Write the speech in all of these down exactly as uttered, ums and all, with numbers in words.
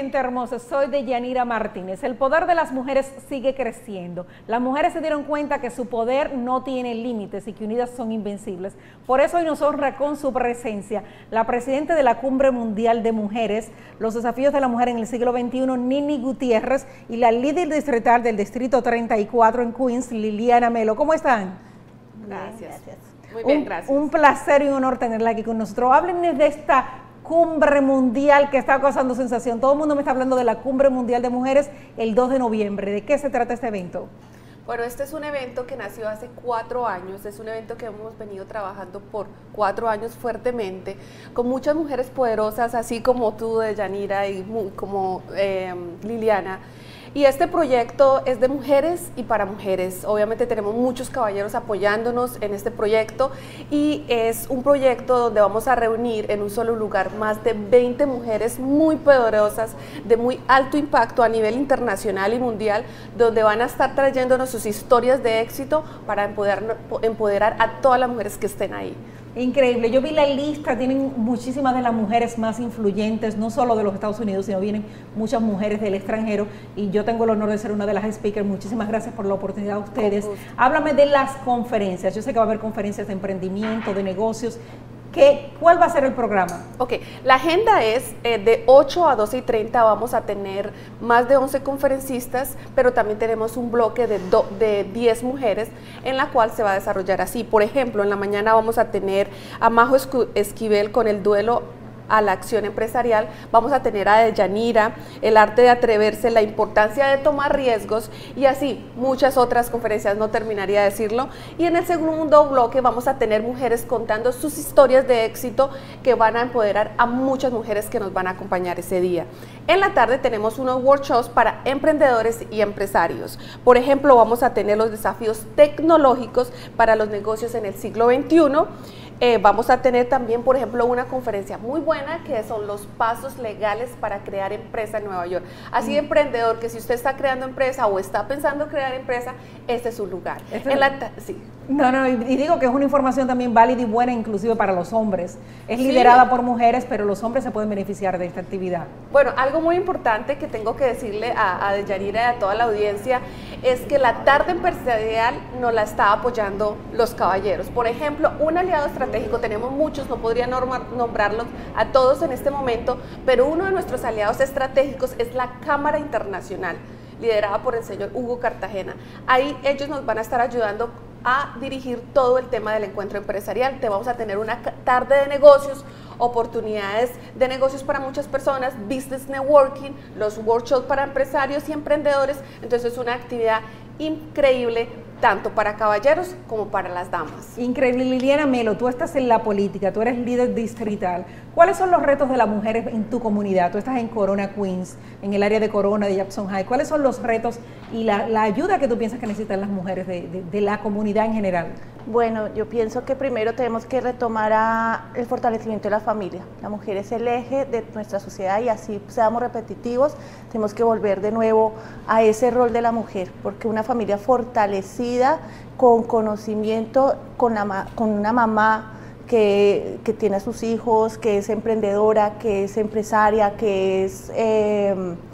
gente hermosa, soy Deyanira Martínez. El poder de las mujeres sigue creciendo. Las mujeres se dieron cuenta que su poder no tiene límites y que unidas son invencibles. Por eso hoy nos honra con su presencia la presidenta de la Cumbre Mundial de Mujeres, los desafíos de la mujer en el siglo veintiuno, Nini Gutiérrez, y la líder distrital del Distrito treinta y cuatro en Queens, Liliana Melo. ¿Cómo están? Gracias. Gracias. Muy bien, un, gracias. Un placer y un honor tenerla aquí con nosotros. Háblenme de esta Cumbre Mundial que está causando sensación. Todo el mundo me está hablando de la Cumbre Mundial de Mujeres el dos de noviembre. ¿De qué se trata este evento? Bueno, este es un evento que nació hace cuatro años, es un evento que hemos venido trabajando por cuatro años fuertemente, con muchas mujeres poderosas, así como tú, Deyanira, y como eh, Liliana. Y este proyecto es de mujeres y para mujeres. Obviamente tenemos muchos caballeros apoyándonos en este proyecto y es un proyecto donde vamos a reunir en un solo lugar más de veinte mujeres muy poderosas, de muy alto impacto a nivel internacional y mundial, donde van a estar trayéndonos sus historias de éxito para empoderar, empoderar a todas las mujeres que estén ahí. Increíble, yo vi la lista, tienen muchísimas de las mujeres más influyentes, no solo de los Estados Unidos, sino vienen muchas mujeres del extranjero y yo tengo el honor de ser una de las speakers. Muchísimas gracias por la oportunidad a ustedes. Háblame de las conferencias, yo sé que va a haber conferencias de emprendimiento, de negocios. ¿Qué, ¿Cuál va a ser el programa? Ok, la agenda es eh, de ocho a doce y treinta, vamos a tener más de once conferencistas, pero también tenemos un bloque de, do, de diez mujeres en la cual se va a desarrollar así. Por ejemplo, en la mañana vamos a tener a Majo Esquivel con el duelo a la acción empresarial, vamos a tener a Deyanira, el arte de atreverse, la importancia de tomar riesgos y así muchas otras conferencias, no terminaría de decirlo. Y en el segundo bloque vamos a tener mujeres contando sus historias de éxito que van a empoderar a muchas mujeres que nos van a acompañar ese día. En la tarde tenemos unos workshops para emprendedores y empresarios. Por ejemplo, vamos a tener los desafíos tecnológicos para los negocios en el siglo veintiuno. Eh, vamos a tener también, por ejemplo, una conferencia muy buena que son los pasos legales para crear empresa en Nueva York. Así, mm. emprendedor, que si usted está creando empresa o está pensando crear empresa, este es su lugar. Este en la sí. No, no, y digo que es una información también válida y buena inclusive para los hombres. Es liderada sí. por mujeres, pero los hombres se pueden beneficiar de esta actividad. Bueno, algo muy importante que tengo que decirle a, a Deyanira y a toda la audiencia es que la tarde empresarial nos la está apoyando los caballeros. Por ejemplo, un aliado estratégico, tenemos muchos, no podría nombrarlos a todos en este momento, pero uno de nuestros aliados estratégicos es la Cámara Internacional, liderada por el señor Hugo Cartagena. Ahí ellos nos van a estar ayudando a dirigir todo el tema del encuentro empresarial. Te vamos a tener una tarde de negocios, oportunidades de negocios para muchas personas, business networking, los workshops para empresarios y emprendedores. Entonces es una actividad increíble tanto para caballeros como para las damas. Increíble. Liliana Melo, tú estás en la política, tú eres líder distrital. ¿Cuáles son los retos de las mujeres en tu comunidad? Tú estás en Corona, Queens, en el área de Corona, de Jackson High. ¿Cuáles son los retos y la, la ayuda que tú piensas que necesitan las mujeres de, de, de la comunidad en general? Bueno, yo pienso que primero tenemos que retomar a el fortalecimiento de la familia. La mujer es el eje de nuestra sociedad y así seamos repetitivos, tenemos que volver de nuevo a ese rol de la mujer, porque una familia fortalecida, con conocimiento, con, la, con una mamá que, que tiene a sus hijos, que es emprendedora, que es empresaria, que es eh,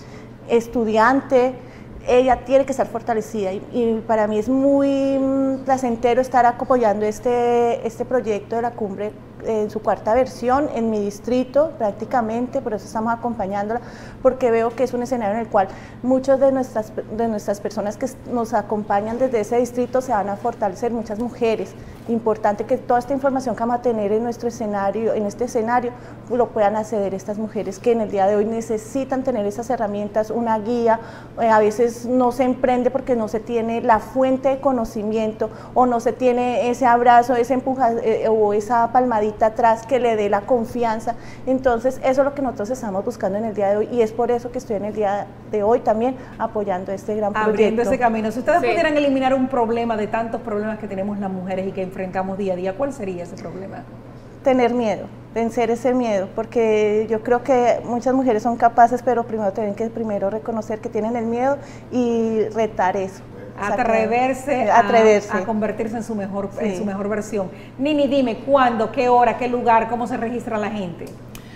estudiante, ella tiene que estar fortalecida y, y para mí es muy placentero estar apoyando este, este proyecto de la cumbre en su cuarta versión en mi distrito prácticamente, por eso estamos acompañándola, porque veo que es un escenario en el cual muchas de nuestras, de nuestras personas que nos acompañan desde ese distrito se van a fortalecer, muchas mujeres. Importante que toda esta información que vamos a tener en nuestro escenario, en este escenario, lo puedan acceder estas mujeres que en el día de hoy necesitan tener esas herramientas, una guía. Eh, a veces no se emprende porque no se tiene la fuente de conocimiento o no se tiene ese abrazo, ese empuja eh, o esa palmadita atrás que le dé la confianza. Entonces eso es lo que nosotros estamos buscando en el día de hoy y es por eso que estoy en el día de hoy también apoyando este gran proyecto. Abriendo ese camino. Si ustedes sí. pudieran eliminar un problema de tantos problemas que tenemos las mujeres y que enfrentamos día a día, ¿cuál sería ese problema? Tener miedo, vencer ese miedo, porque yo creo que muchas mujeres son capaces, pero primero tienen que primero reconocer que tienen el miedo y retar eso. Atreverse, Atreverse. A, a convertirse en su mejor, sí. en su mejor versión. Nini, dime, ¿cuándo, qué hora, qué lugar, cómo se registra la gente?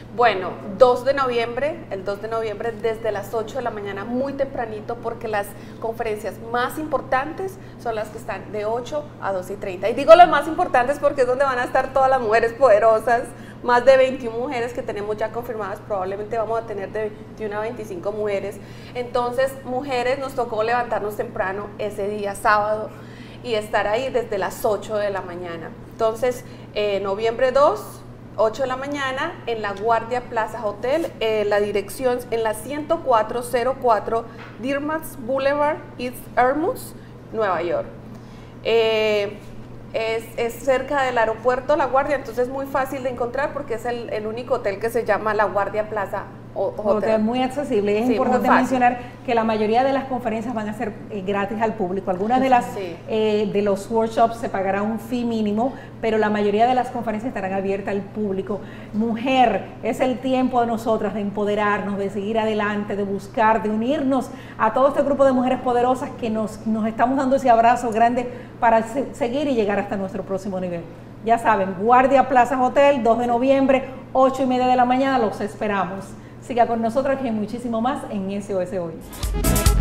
Bueno, dos de noviembre, el dos de noviembre desde las ocho de la mañana, muy tempranito, porque las conferencias más importantes son las que están de ocho a doce y treinta. Y digo las más importantes porque es donde van a estar todas las mujeres poderosas, más de veintiuna mujeres que tenemos ya confirmadas, probablemente vamos a tener de veintiuna a veinticinco mujeres. Entonces, mujeres, nos tocó levantarnos temprano ese día, sábado, y estar ahí desde las ocho de la mañana. Entonces, eh, noviembre dos, ocho de la mañana, en la Guardia Plaza Hotel, eh, la dirección en la ciento cuatro cero cuatro Dirmans Boulevard, East Ermuz, Nueva York. Eh, es, es cerca del aeropuerto La Guardia, entonces es muy fácil de encontrar porque es el, el único hotel que se llama La Guardia Plaza Hotel. Hotel muy accesible. Es sí, importante mencionar que la mayoría de las conferencias van a ser eh, gratis al público. Algunas de las sí. eh, de los workshops se pagará un fee mínimo, pero la mayoría de las conferencias estarán abiertas al público. Mujer, es el tiempo de nosotras de empoderarnos, de seguir adelante, de buscar, de unirnos a todo este grupo de mujeres poderosas que nos, nos estamos dando ese abrazo grande para se, seguir y llegar hasta nuestro próximo nivel. Ya saben, Guardia Plaza Hotel, dos de noviembre, ocho y media de la mañana, los esperamos. Siga con nosotros que hay muchísimo más en S O S Hoy.